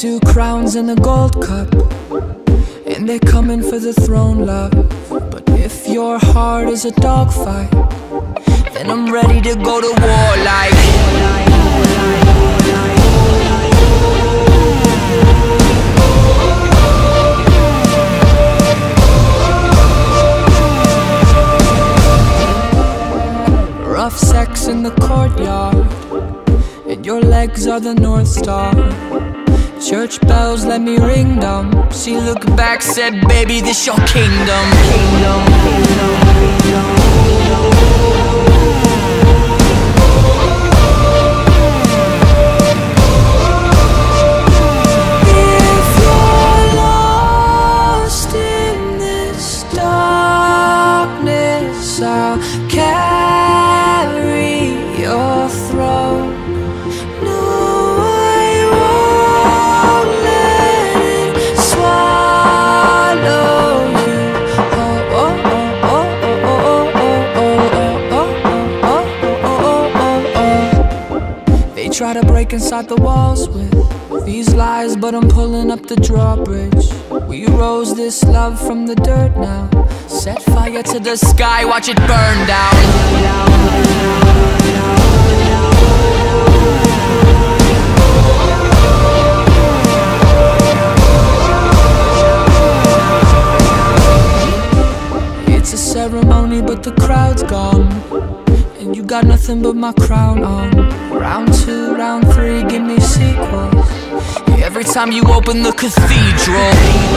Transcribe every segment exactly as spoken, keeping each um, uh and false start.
Two crowns and a gold cup, and they're coming for the throne, love. But if your heart is a dogfight, then I'm ready to go to war like rough sex in the courtyard, and your legs are the North Star. Church bells, let me ring them. She looked back, said, baby, this your kingdom. Kingdom, kingdom, kingdom. If you're lost in this darkness, I'll carry your throne. Try to break inside the walls with these lies, but I'm pulling up the drawbridge. We rose this love from the dirt now. Set fire to the sky, watch it burn down. It's a ceremony, but the crowd's gone, and you got nothing but my crown on. Round two, round three, give me sequels. Every time you open the cathedral.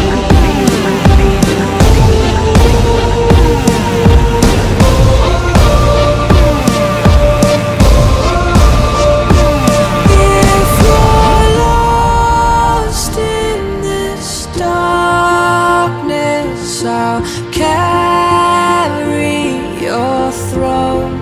If you're lost in this darkness, I'll carry your throne.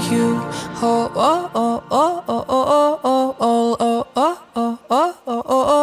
Oh, oh, oh, oh, oh, oh, oh, oh, oh, oh, oh, oh, oh.